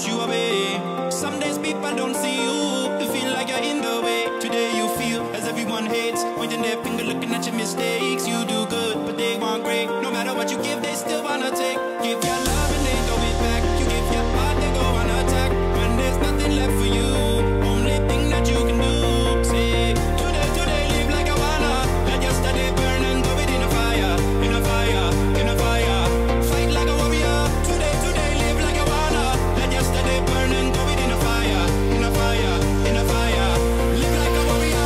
push you away. Some days people don't see you, you feel like you're in the way. Today you feel as everyone hates, pointing their finger, looking at your mistakes. You do good, but they want great. No matter what you give, they still wanna take. Give your love and they throw it back. You give your heart, they go on attack. When there's nothing left for you, only thing that you can do, say today live like I wanna. Let yesterday burn and throw it in a fire, in a fire, in a fire. Fight like a warrior. Today live like I wanna. Let yesterday burn and throw it in a fire, in a fire, in a fire. Live like a warrior.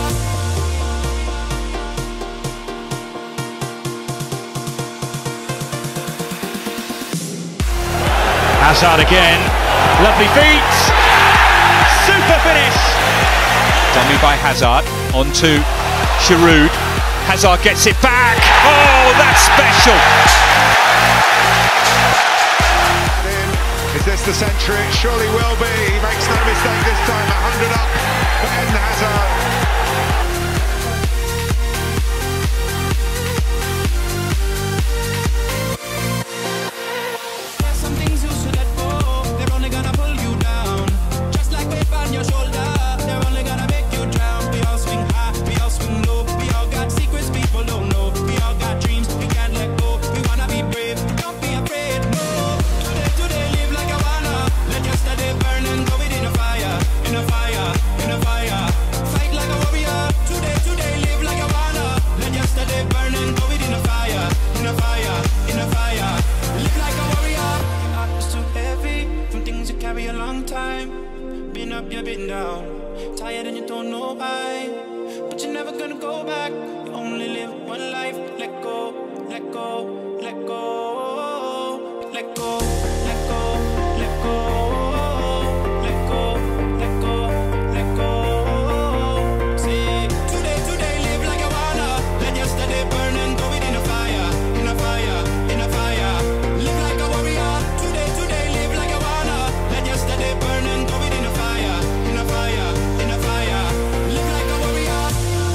Hazard again, lovely feet, super finish. Dummy by Hazard, onto Giroud. Hazard gets it back, oh that's special. Is this the century? It surely will be. He makes no mistake this time, 100 up for Eden Hazard. Been up, you've been down, tired and you don't know why, but you're never gonna go back. You only live one life. Let go, let go, let go, let go, let go, let go, let go, let go, let go. Say today live like I wanna. Let yesterday burn and throw it in a fire, in a fire, in a fire. Live like a warrior. Today live like I wanna. Let yesterday burn and throw it in a fire, in a fire, in a fire. Live like a warrior.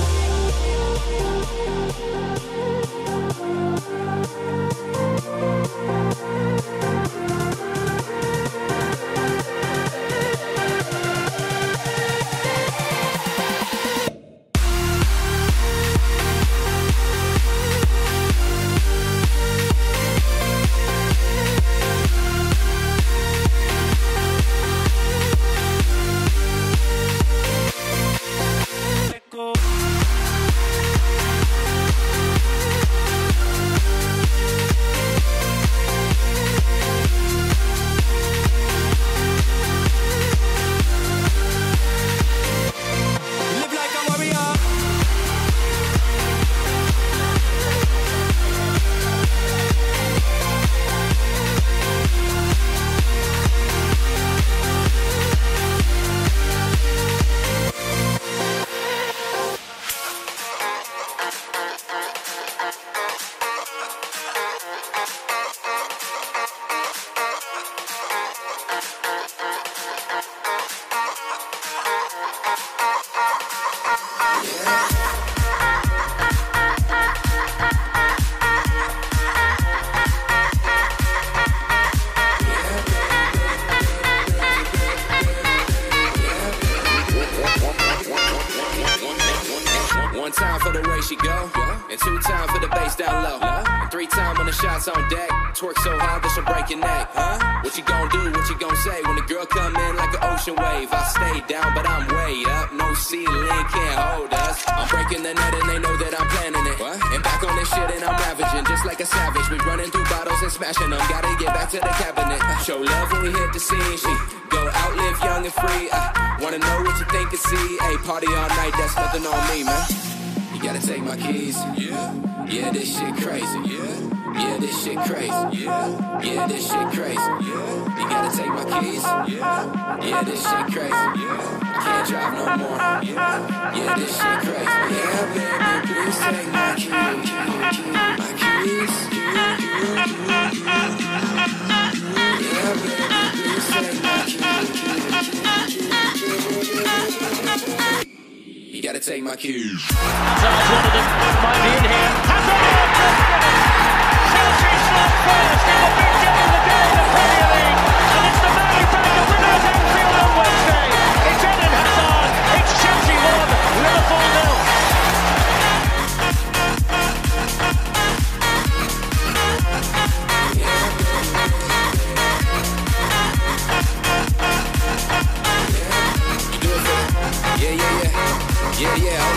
One time for the way she go, and 2 times for the bass down low, and 3 times when the shots on deck. Twerk so hard that she'll break your neck. What you gon' do? What you gon' say when the girl come in like an ocean wave? I stay down, but I'm way up. No ceiling can't hold us. I'm breaking the net and they know that I'm planning it. And back on this shit and I'm ravaging, just like a savage. We running through bottles and smashing them. Gotta get back to the cabinet. Show love when we hit the scene. She go out, live young and free. Wanna know what you think and see? Hey, party all night, that's nothing on me, man. You gotta take my keys. Yeah, this shit crazy. Yeah, this shit crazy. Yeah, this shit crazy. You gotta take my keys. Yeah, this shit crazy. I can't drive no more. Yeah, this shit crazy. Yeah, baby, please take my keys. My keys. Yeah, baby, please take my keys. You gotta take my cues. Hazard's one of them, might be in here. Hazard! Chelsea's not first in the big game of the day in the Premier League, and it's the man who found the winner.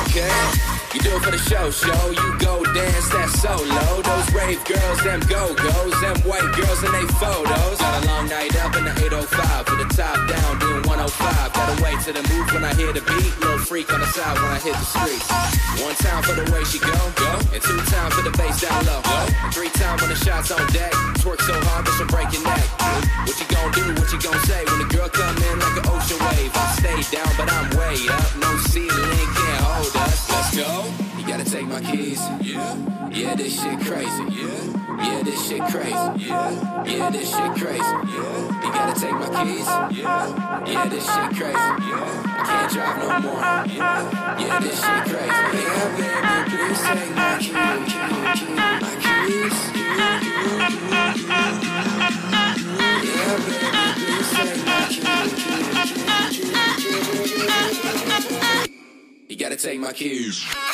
okay? You do it for the show, you go dance that solo. Those rave girls, them go-go's, them white girls and they photos. Got a long night up in the 805, with the top down, doing 105. Gotta wait till the move when I hear the beat. Little freak on the side when I hit the street. One time for the way she go, and two times for the bass down low, and three times when the shots on deck. Twerk so hard that she'll break your neck. What you gon' do, what you gon' say when the girl come in like an ocean wave? I stay down, but I'm way up. No ceiling can't hold us. Let's go. You gotta take my keys. Yeah, this shit crazy. Yeah, this shit crazy. Yeah, this shit crazy. You gotta take my keys. Yeah, this shit crazy. I can't drive no more. Yeah, this shit crazy. Yeah, baby, please take my keys. My keys. Yeah, baby, please take my keys. You gotta take my keys.